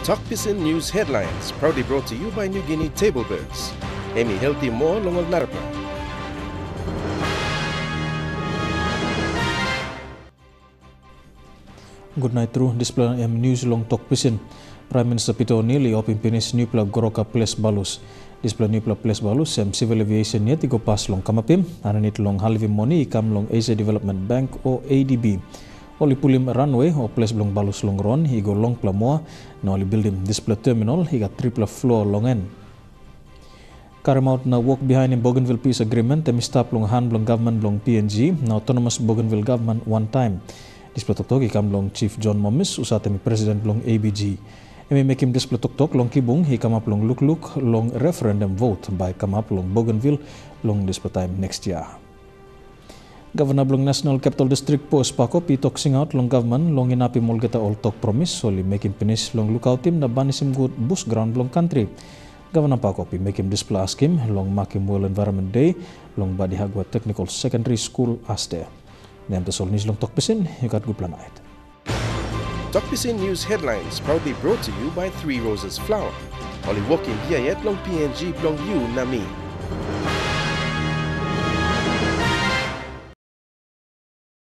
Talkpisin News Headlines, proudly brought to you by New Guinea Table Birds. Emi healthy more longol narpa. Good night through display news long Talkpisin. Prime Minister Peter O'Neill opimpinis Nupla Goroka Place Balus. Display Nupla Place Balus civil aviation yet go pass long kamapim ananit long halvi money ikam long Asia Development Bank o ADB. Oli pulim runway o place long balus long ron higo long plamoa na oli building display terminal higa triple floor long en. Karamaut na walk behind in Bougainville Peace Agreement temistap long han long government long PNG na autonomous Bougainville government one time. Display tok ikam long Chief John Momis usatemi President long ABG. Emi mekim display tok long kibung hi come up long look long referendum vote by come up long Bougainville long display time next year. Governor Blong National Capital District Post Pako pitok sing out long government long inapi molgeta all talk promise soli making finish long lookout team na banisim good bus ground long country. Governor Pako pi making display askim long makim World Environment Day long Badi Hagwa Technical Secondary School aste. Nem to sol nis long Talkpisin yukat guplanait. Talkpisin News Headlines, proudly brought to you by Three Roses Flower. Oli walking here yet long PNG long you na me.